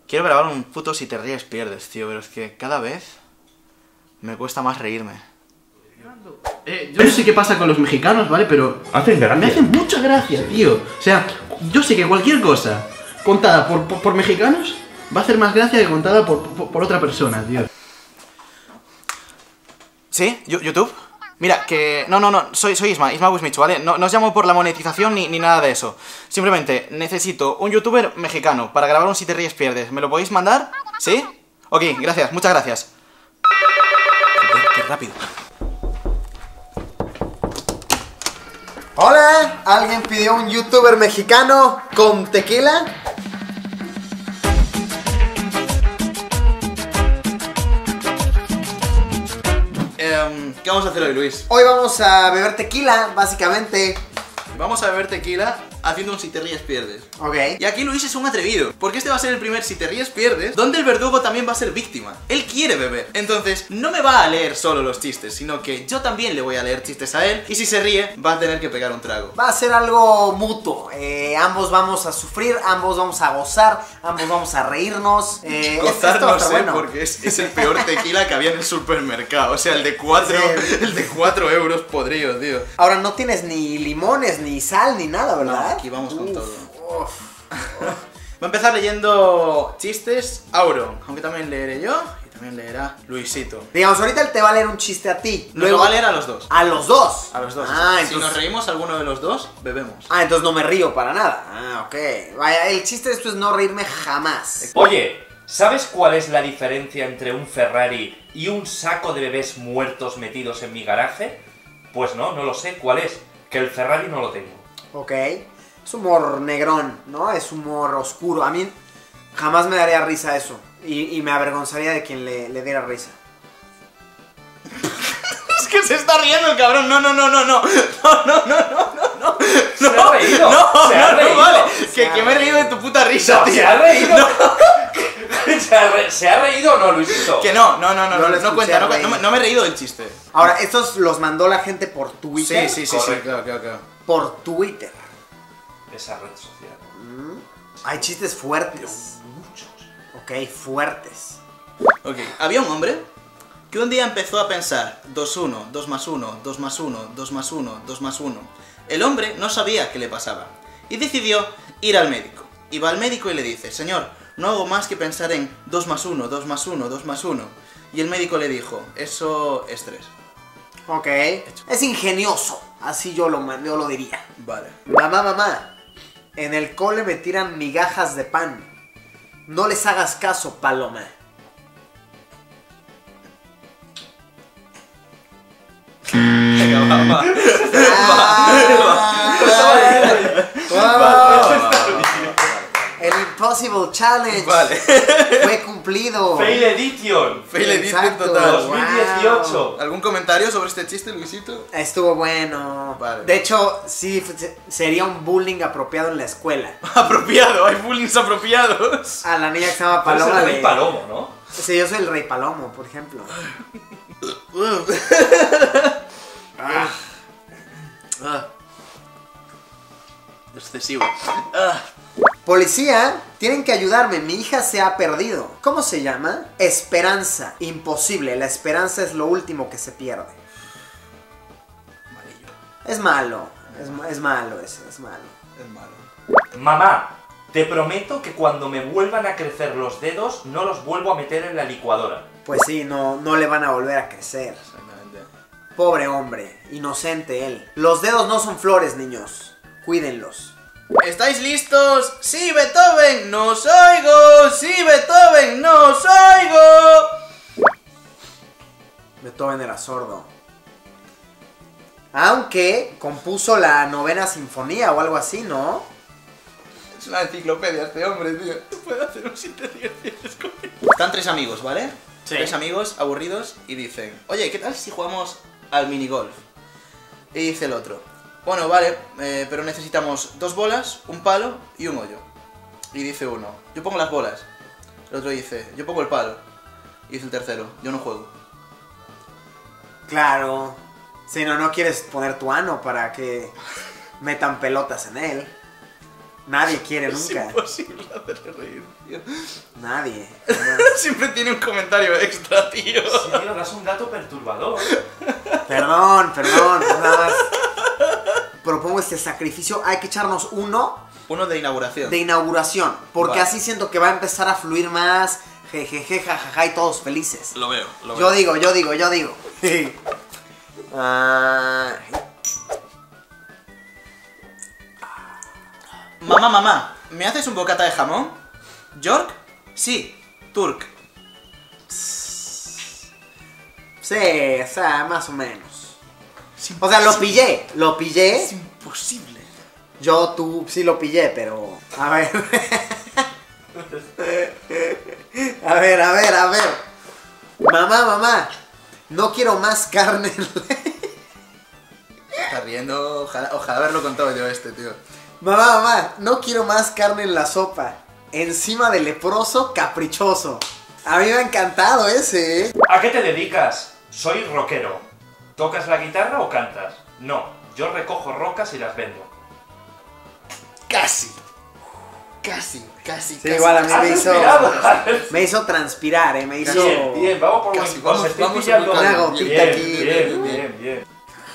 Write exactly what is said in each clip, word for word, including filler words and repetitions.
Quiero grabar un puto Si te ríes pierdes, tío, pero es que cada vez me cuesta más reírme. Eh, yo no sé qué pasa con los mexicanos, ¿vale? Pero hacen gracia. Me hacen mucha gracia, tío. O sea, yo sé que cualquier cosa contada por, por, por mexicanos va a hacer más gracia que contada por, por, por otra persona, tío. ¿Sí? ¿YouTube? Mira, que... No, no, no, soy, soy Isma, Isma Wismichu, ¿vale? No, no os llamo por la monetización ni, ni nada de eso. Simplemente necesito un youtuber mexicano para grabar un Si te ríes pierdes. ¿Me lo podéis mandar? ¿Sí? Ok, gracias, muchas gracias. Joder, qué rápido. Hola, ¿alguien pidió un youtuber mexicano con tequila? Eh, ¿Qué vamos a hacer hoy, Luis? Hoy vamos a beber tequila, básicamente. Vamos a beber tequila haciendo un Si te ríes pierdes. Ok. Y aquí Luis es un atrevido, porque este va a ser el primer Si te ríes pierdes donde el verdugo también va a ser víctima. Él quiere beber, entonces no me va a leer solo los chistes, sino que yo también le voy a leer chistes a él, y si se ríe va a tener que pegar un trago. Va a ser algo mutuo, eh, ambos vamos a sufrir, ambos vamos a gozar, ambos vamos a reírnos. eh, Gozar esto va a no estar sé, bueno. porque es, es el peor tequila que había en el supermercado. O sea, el de cuatro, Sí. el de cuatro euros podrido, tío. Ahora no tienes ni limones, ni sal, ni nada, No, ¿verdad? aquí vamos con Uf, todo. uf. Va a empezar leyendo chistes Auron, aunque también leeré yo y también leerá Luisito. Digamos, ahorita él te va a leer un chiste a ti. Nos lo va a leer a los dos. ¿A los dos? A los dos. Ah, Si entonces... nos reímos alguno de los dos, bebemos. Ah, entonces no me río para nada. Ah, ok. Vaya, el chiste de esto es no reírme jamás. Oye, ¿sabes cuál es la diferencia entre un Ferrari y un saco de bebés muertos metidos en mi garaje? Pues no, no lo sé. ¿Cuál es? Que el Ferrari no lo tengo. Ok. Es humor negrón, ¿no? Es humor oscuro. A mí jamás me daría risa eso. Y, y me avergonzaría de quien le, le diera risa. Es que se está riendo el cabrón. No, no, no, no, no. No, no, no, no, no, no. Se ha reído. No, Se ha no, reído. no, vale. Se Que, ha que me he reído de tu puta risa, No, tío. se ha reído. ¿Se, ha re- ¿Se ha reído o no, Luisito? Que no, no, no, no, No no, lo no, escuché cuenta, no, reír. cuenta, no, me- no me he reído del chiste. Ahora, estos los mandó la gente por Twitter. Sí, sí, sí, sí, Correcto. claro, claro, claro. Por Twitter. Esa red social. Mm. Hay chistes fuertes. Muchos. Ok, fuertes. Ok, había un hombre que un día empezó a pensar dos uno, dos más uno, dos más uno, dos más uno, dos más uno. El hombre no sabía qué le pasaba y decidió ir al médico. Y va al médico y le dice: señor, no hago más que pensar en dos más uno, dos más uno, dos más uno. Y el médico le dijo: eso es tres. Ok. Es ingenioso. Así yo lo, man- yo lo diría. Vale. Mamá, mamá. En el cole me tiran migajas de pan. No les hagas caso, paloma. Venga, va, va. Ah, el Impossible Challenge Vale. fue cumplido. Fail Edition. Fail edition Exacto. total. dos mil dieciocho. ¿Algún comentario sobre este chiste, Luisito? Estuvo bueno. Vale. De hecho, sí, se- sería un bullying apropiado en la escuela. Apropiado, hay bullying apropiados. A la niña que se llama Pero es Paloma. el Rey le- Palomo, ¿no? Sí, yo soy el Rey Palomo, por ejemplo. Ah. Ah. Excesivo. Ah. Policía, tienen que ayudarme, mi hija se ha perdido. ¿Cómo se llama? Esperanza. Imposible, la esperanza es lo último que se pierde. Amarillo. Es malo, es, ma- es malo ese, es malo. Es malo. Mamá, te prometo que cuando me vuelvan a crecer los dedos, no los vuelvo a meter en la licuadora. Pues sí, no, no le van a volver a crecer. Exactamente. Pobre hombre, inocente él. Los dedos no son flores, niños. Cuídenlos. ¿Estáis listos? ¡Sí, Beethoven! ¡No os oigo! ¡Sí, Beethoven! ¡No os oigo! Beethoven era sordo. Aunque compuso la novena sinfonía o algo así, ¿no? Es una enciclopedia este hombre, tío. Puede hacer un Si te ríes pierdes con él. Están tres amigos, ¿vale? Sí. Tres amigos aburridos y dicen: oye, ¿qué tal si jugamos al minigolf? Y dice el otro: bueno, vale, eh, pero necesitamos dos bolas, un palo y un hoyo. Y dice uno: yo pongo las bolas. El otro dice: yo pongo el palo. Y dice el tercero: yo no juego. Claro. Si no, no quieres poner tu ano para que metan pelotas en él. Nadie quiere Es nunca. imposible hacerle reír, tío. Nadie. Siempre tiene un comentario extra, tío. Sí, tío, das un dato perturbador. Perdón, perdón. Pues nada más. Propongo este sacrificio. Hay que echarnos uno Uno de inauguración. de inauguración. Porque Vale. así siento que va a empezar a fluir más. Jejeje, jajaja y todos felices. Lo veo, lo Yo veo. digo, yo digo, yo digo. Ah, Mamá, mamá, ¿me haces un bocata de jamón? ¿York? Sí. Turk. sí, o sea, más o menos. O sea, lo pillé, lo pillé. Es imposible. Yo, tú, sí lo pillé, pero... A ver. A ver, a ver, a ver. Mamá, mamá. No quiero más carne. Está riendo. Ojalá, ojalá haberlo contado yo este, tío. Mamá, mamá. No quiero más carne en la sopa. Encima del leproso caprichoso. A mí me ha encantado ese, ¿eh? ¿A qué te dedicas? Soy rockero. ¿Tocas la guitarra o cantas? No, yo recojo rocas y las vendo. Casi. Casi, casi, Sí, casi. igual a mí ¡Has me hizo... respirado! Me hizo transpirar, ¿eh? Me hizo... Bien, bien, vamos por Casi, buen vamos- os estoy vamos pillando. por una calma. gotita Bien, aquí. bien, bien, bien.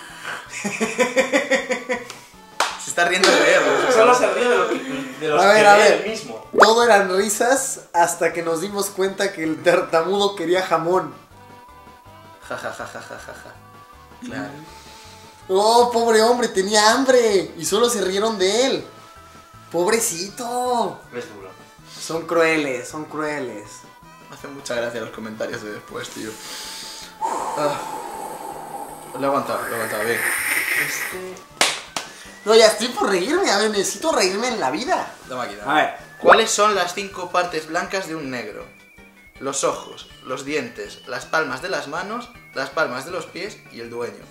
Se está riendo de verlo. Solo se ríe de, lo que, de los A ver, que a ve ver. él mismo. Todo eran risas hasta que nos dimos cuenta que el tartamudo quería jamón. Ja, ja, ja, ja, ja, ja, ja. Claro. Oh, pobre hombre, tenía hambre y solo se rieron de él. Pobrecito. Es duro. Son crueles, son crueles. Me hacen mucha gracia los comentarios de después, tío. Ah. Lo he aguantado, lo he aguantado, bien. Este... No, ya estoy por reírme, a ver, necesito reírme en la vida. La máquina. A ver. ¿Cuáles son las cinco partes blancas de un negro? Los ojos, los dientes, las palmas de las manos, las palmas de los pies y el dueño.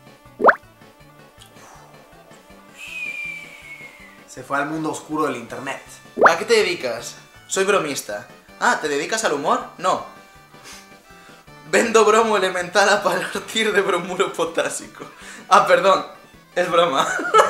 Se fue al mundo oscuro del internet. ¿A qué te dedicas? Soy bromista. Ah, ¿te dedicas al humor? No. Vendo bromo elemental a partir de bromuro potásico. Ah, perdón. Es broma.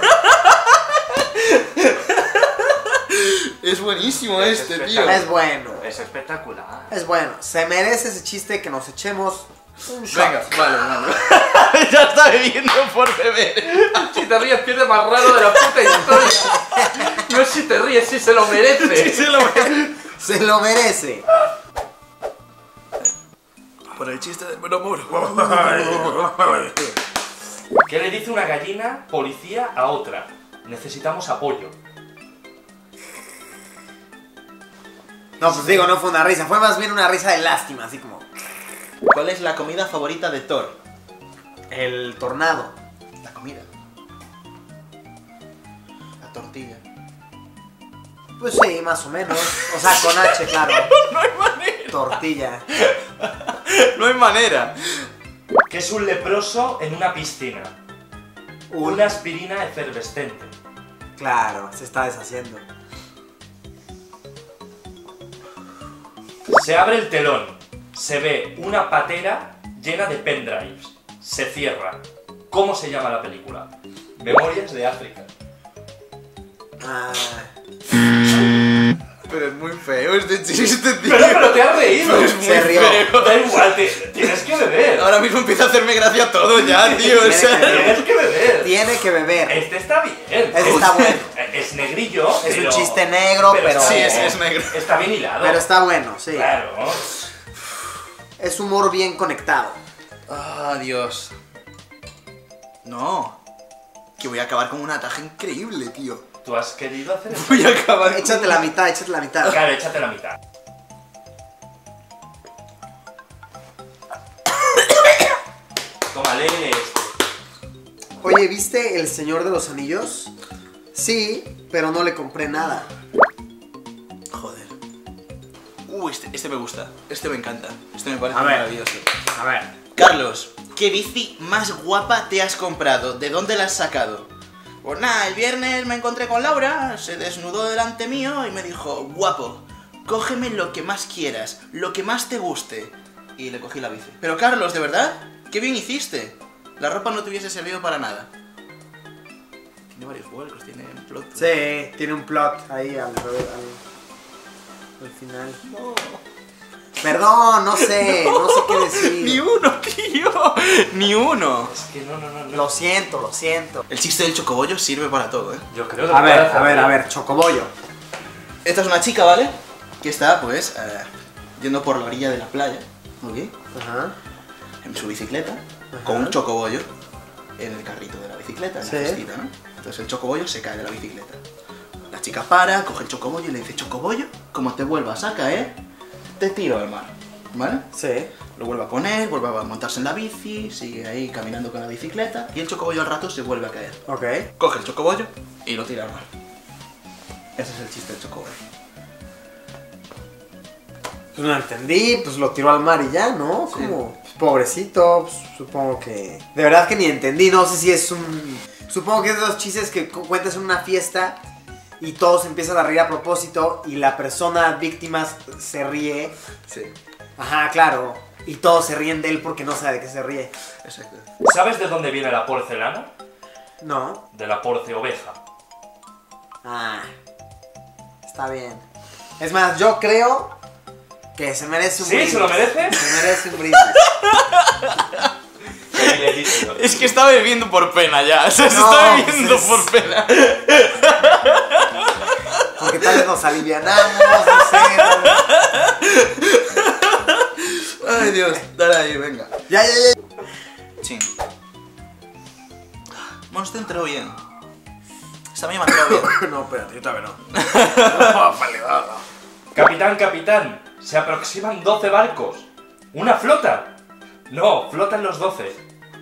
Es buenísimo Es este, tío. espectacular. Es bueno. Es espectacular. Es bueno. Se merece ese chiste que nos echemos un shot. Venga, vale, vale. Ya está bebiendo por beber. Si te ríes, pierde más raro de la puta historia. No es si te ríes, si se lo merece. Sí, se lo ve. Se lo merece. Por el chiste del bromuro. ¿Qué le dice una gallina policía a otra? Necesitamos apoyo. No, pues digo, no fue una risa. Fue más bien una risa de lástima, así como... ¿Cuál es la comida favorita de Thor? El tornado. La comida. La tortilla. Pues sí, más o menos. O sea, con H, claro. No hay manera. Tortilla. No hay manera. ¿Qué es un leproso en una piscina? Un... Una aspirina efervescente. Claro, se está deshaciendo. Se abre el telón. Se ve una patera llena de pendrives. Se cierra. ¿Cómo se llama la película? Memorias de África. Ah, Pero es muy feo este chiste, tío. Pero, pero te has reído. Es muy Se rió. feo. Da igual, te- tienes que beber. Ahora mismo empieza a hacerme gracia todo ya, tío. O Tiene sea, que ver. Tienes que beber. tiene que beber. Este está bien. Este está bueno. Es negrillo. Es un pero- chiste negro, pero... sí, es, es negro. Está bien hilado. Pero está bueno, sí. Claro. Es humor bien conectado. Ah, Dios. No. Que voy a acabar con un ataque increíble, tío. Tú has querido hacer eso. Voy a acabar con... Échate la mitad, échate la mitad. Claro, échate la mitad. Toma, léele este. Oye, ¿viste El Señor de los Anillos? Sí, pero no le compré nada. Joder. Uh, este, este me gusta. Este me encanta. Este me parece A ver. maravilloso. A ver. Carlos, ¿qué bici más guapa te has comprado? ¿De dónde la has sacado? Pues nada, el viernes me encontré con Laura, se desnudó delante mío y me dijo, guapo, cógeme lo que más quieras, lo que más te guste. Y le cogí la bici. Pero Carlos, ¿de verdad? ¡Qué bien hiciste! La ropa no te hubiese servido para nada. tiene varios vuelcos, tiene un plot. Sí, tiene un plot ahí al, al, al final. No. Perdón, no sé, no, no sé qué decir. Ni uno, tío. Ni uno. Es que no, no, no. no. Lo siento, lo siento. El chiste del chocobollo sirve para todo, ¿eh? Yo creo que A puede ver, hacer a ver, bien. a ver, chocobollo. Esta es una chica, ¿vale? Que está, pues, eh, yendo por la orilla de la playa, ¿ok? Ajá. En su bicicleta, Ajá. con un chocobollo en el carrito de la bicicleta, en Sí. la cestita, ¿no? Entonces el chocobollo se cae de la bicicleta. La chica para, coge el chocobollo y le dice, chocobollo, como te vuelvas a caer, te tiro al mar, ¿vale? Sí. Lo vuelve a poner, vuelve a montarse en la bici, sigue ahí caminando con la bicicleta y el chocobollo al rato se vuelve a caer. Ok. Coge el chocobollo y lo tira al mar. Ese es el chiste del chocobollo. Pues no entendí, pues lo tiró al mar y ya, ¿no? Sí. Como, pues, pobrecito, pues, supongo que... De verdad que ni entendí, no sé si es un... Supongo que es de los chistes que cu- cuentas en una fiesta y todos empiezan a reír a propósito y la persona víctima se ríe. Sí, Ajá, claro. Y todos se ríen de él porque no sabe de qué se ríe. exacto. ¿Sabes de dónde viene la porcelana? No. De la porce oveja. Ah. Está bien. Es más, yo creo que se merece un ¿Sí? brindis. ¿Se lo merece? Se merece un brindis. Privilegio. Es que está bebiendo por pena ya, o sea, se No, está pues bebiendo es- por pena. Porque tal vez nos alivianamos, no sé. tal vez- Ay, Dios, dale ahí, venga. Ya, ya, ya. Chin. Bueno, este entró bien. Esta misma entró bien. No, espérate, yo también no. Vale, va, va. Capitán, capitán, se aproximan doce barcos. ¿Una flota? No, flotan los doce.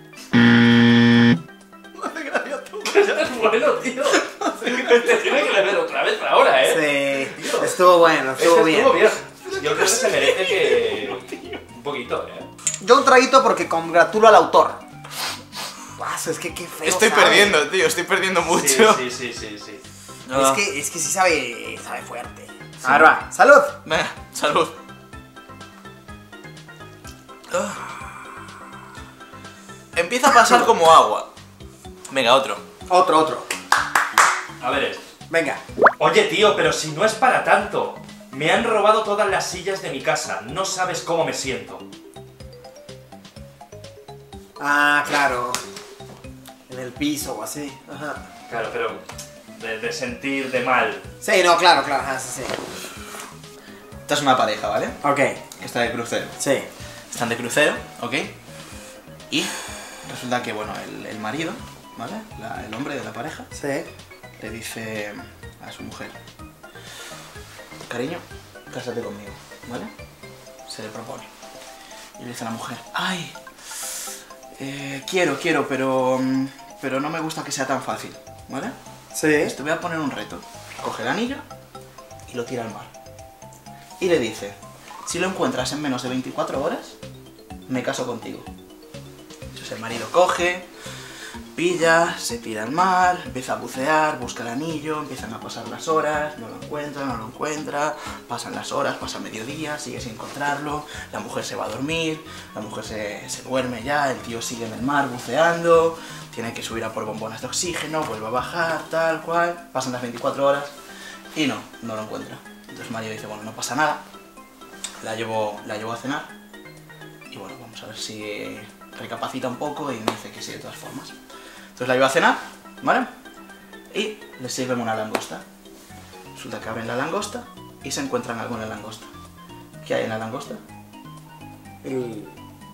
No hace gracia tú. Esto es bueno, tío. Te tiene que beber otra vez ahora, ¿eh? Sí, estuvo bueno, Este estuvo bien. estuvo bien. Yo creo que se merece que... Un poquito, ¿eh? Yo un traguito porque congratulo al autor. Ah, es que qué feo Estoy sabe. perdiendo, tío, estoy perdiendo Sí, mucho. sí, sí, sí, sí. Ah. Es que, es que sí sabe, sabe fuerte. A ver, va. ¡Salud! Venga, salud. Ah. Empieza a pasar como agua. Venga, otro. Otro, otro. A ver esto. Venga. Oye, tío, pero si no es para tanto. Me han robado todas las sillas de mi casa. No sabes cómo me siento. Ah, claro. En el piso o así. Ajá. Claro, pero... De, de sentir de mal. Sí, no, claro, claro. Ajá, sí, sí. Esta es una pareja, ¿vale? Ok, Que está de crucero. sí. Están de crucero, ¿ok? Y resulta que, bueno, el, el marido, ¿vale? La- el hombre de la pareja, Sí. le dice a su mujer, cariño, cásate conmigo, ¿vale? Se le propone. Y le dice a la mujer, ay, eh, quiero, quiero, pero, mm, pero no me gusta que sea tan fácil, ¿vale? Sí. Pues te voy a poner un reto. Coge el anillo y lo tira al mar. Y le dice, si lo encuentras en menos de veinticuatro horas, me caso contigo. Entonces el marido coge, pilla, se tira al mar, empieza a bucear, busca el anillo, empiezan a pasar las horas, no lo encuentra, no lo encuentra, pasan las horas, pasa mediodía, sigue sin encontrarlo, la mujer se va a dormir, la mujer se, se duerme ya, el tío sigue en el mar buceando, tiene que subir a por bombonas de oxígeno, vuelve a bajar, tal cual, pasan las veinticuatro horas y no, no lo encuentra. Entonces el marido dice, bueno, no pasa nada, la llevo, la llevo a cenar y bueno, vamos a ver si recapacita un poco y me dice que sí de todas formas. Entonces la llevo a cenar, ¿vale? Y le sirven una langosta. Resulta que abren la langosta y se encuentran algo en la langosta. ¿Qué hay en la langosta? El...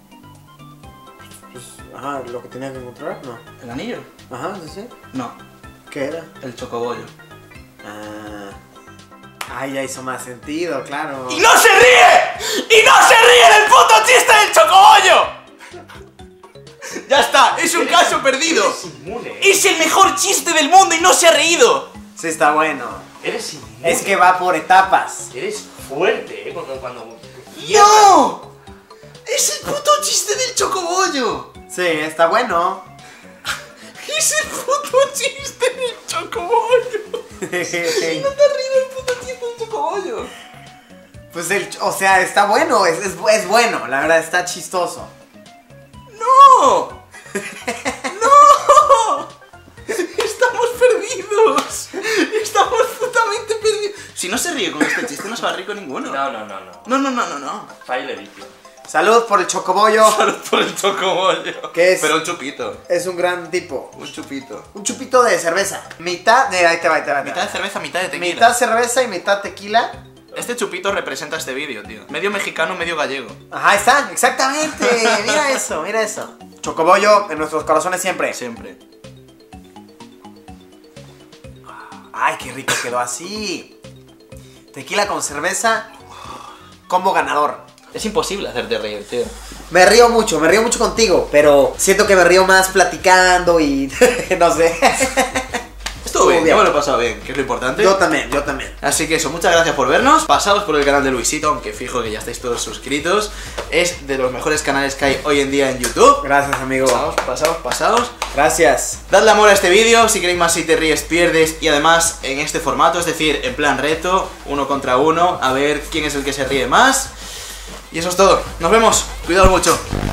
Pues, ajá, lo que tenía que encontrar, no. ¿El anillo? Ajá, sí, sí. No, ¿Qué era? el chocobollo. Ah. Ay, ya hizo más sentido, claro. ¡Y no se ríe! ¡Y no se ríe del puto chiste del chocobollo! Ya está, es un caso perdido. Eres inmune. ¿eh? Es el mejor chiste del mundo y no se ha reído. Sí, está bueno. Eres inmune. Es que va por etapas. Eres fuerte, ¿eh? Cuando... cuando... ¡No! Es el puto chiste del chocobollo. Sí, está bueno. Es el puto chiste del chocobollo. No te ríes del puto chiste del chocobollo. Pues el, o sea, está bueno, es, es, es bueno, la verdad, está chistoso. ¡No! ¡No! Estamos perdiendo Si no se ríe con este chiste, no se va a reír con ninguno. No, no, no, no. No, no, no, no, no. Fail edition. Salud por el chocobollo. Salud por el chocobollo. ¿Qué es? Pero un chupito. Es un gran tipo. Un chupito. Un chupito de cerveza. Mitad de... Ahí te va, ahí te va. ahí te va. Mitad de cerveza, mitad de tequila. Mitad cerveza y mitad tequila. Este chupito representa este vídeo, tío. Medio mexicano, medio gallego. Ajá, ahí está, exactamente. Mira eso, mira eso. Chocobollo en nuestros corazones siempre. Siempre. Ay, qué rico quedó así. Tequila con cerveza. Combo ganador. Es imposible hacerte reír, tío. Me río mucho, me río mucho contigo, pero siento que me río más platicando y no sé. Estuvo bien, yo me lo he pasado bien, que es lo importante. Yo también, yo también. Así que eso, muchas gracias por vernos. Pasaos por el canal de Luisito, aunque fijo que ya estáis todos suscritos. Es de los mejores canales que hay hoy en día en YouTube. Gracias, amigo. Pasaos, pasaos, pasaos. Gracias. Dadle amor a este vídeo, si queréis más Si Te Ríes Pierdes. Y además en este formato, es decir, en plan reto, uno contra uno, a ver quién es el que se ríe más. Y eso es todo, nos vemos, cuidaos mucho.